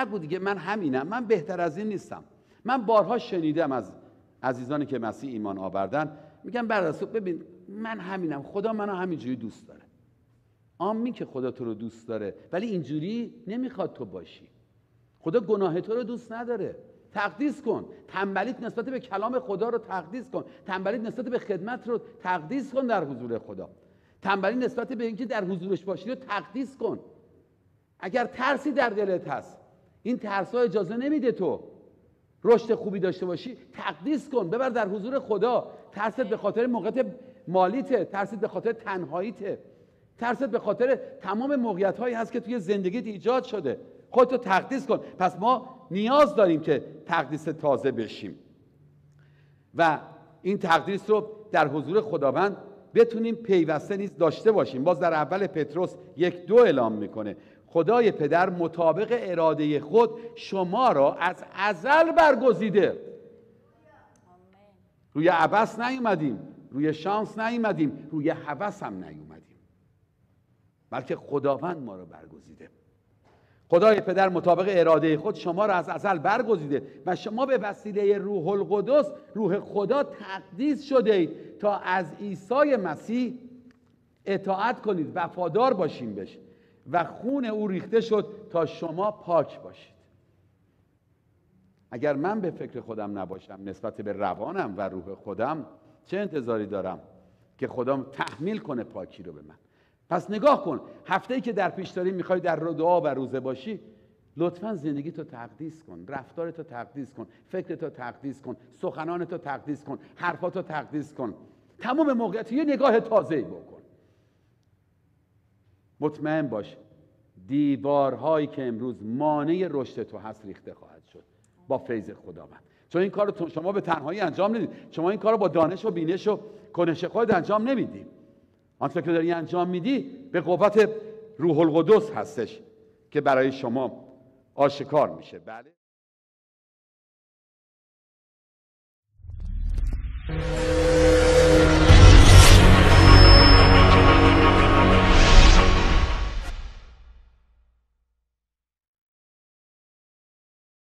نگو دیگه من همینم، من بهتر از این نیستم. من بارها شنیدم از عزیزانی که مسیح ایمان آوردن، میگن برادر ببین من همینم، خدا منو همینجوری دوست داره. آمین که خدا تو رو دوست داره، ولی اینجوری نمیخواد تو باشی. خدا گناه تو رو دوست نداره. تقدیس کن. تنبلیت نسبت به کلام خدا رو تقدیس کن. تنبلیت نسبت به خدمت رو تقدیس کن در حضور خدا. تنبلی نسبت به اینکه در حضورش باشی رو تقدیس کن. اگر ترسی در دلت هست، این ترس‌ها اجازه نمیده تو رشد خوبی داشته باشی، تقدیس کن، ببر در حضور خدا. ترست به خاطر موقعیت مالیته، ترست به خاطر تنهاییته، ترست به خاطر تمام موقعیت‌هایی هست که توی زندگیت ایجاد شده. خودتو تقدیس کن. پس ما نیاز داریم که تقدیس تازه بشیم و این تقدیس رو در حضور خداوند بتونیم پیوسته نیز داشته باشیم. باز در اول پتروس 1:2 اعلام میکنه خدای پدر مطابق اراده خود شما را از ازل برگزیده. روی عبث نیومدیم، روی شانس نیومدیم، روی هوس هم نیومدیم، بلکه خداوند ما را برگزیده. خدای پدر مطابق اراده خود شما را از ازل برگزیده و شما به وسیله روح القدس، روح خدا، تقدیس شده اید تا از عیسی مسیح اطاعت کنید، وفادار باشیم بهش و خون او ریخته شد تا شما پاک باشید. اگر من به فکر خودم نباشم نسبت به روانم و روح خودم، چه انتظاری دارم که خدا تحمیل کنه پاکی رو به من؟ پس نگاه کن، هفته‌ای که در پیش داری میخوای در دعا و روزه باشی، لطفاً زندگی تو تقدیس کن، رفتار تو تقدیس کن، فکر تو تقدیس کن، سخنان تو تقدیس کن، حرفات تو تقدیس کن، تمام موقعیت یه نگاه تازه‌ای بکن. مطمئن باش دیوارهایی که امروز مانع رشد تو هست ریخته خواهد شد با فیض خداوند. چون این کار رو شما به تنهایی انجام نمیدید. شما این کار رو با دانش و بینش و کنش خودت انجام نمیدی. آنچه که داری انجام میدی به قوت روح القدس هستش که برای شما آشکار میشه. بله.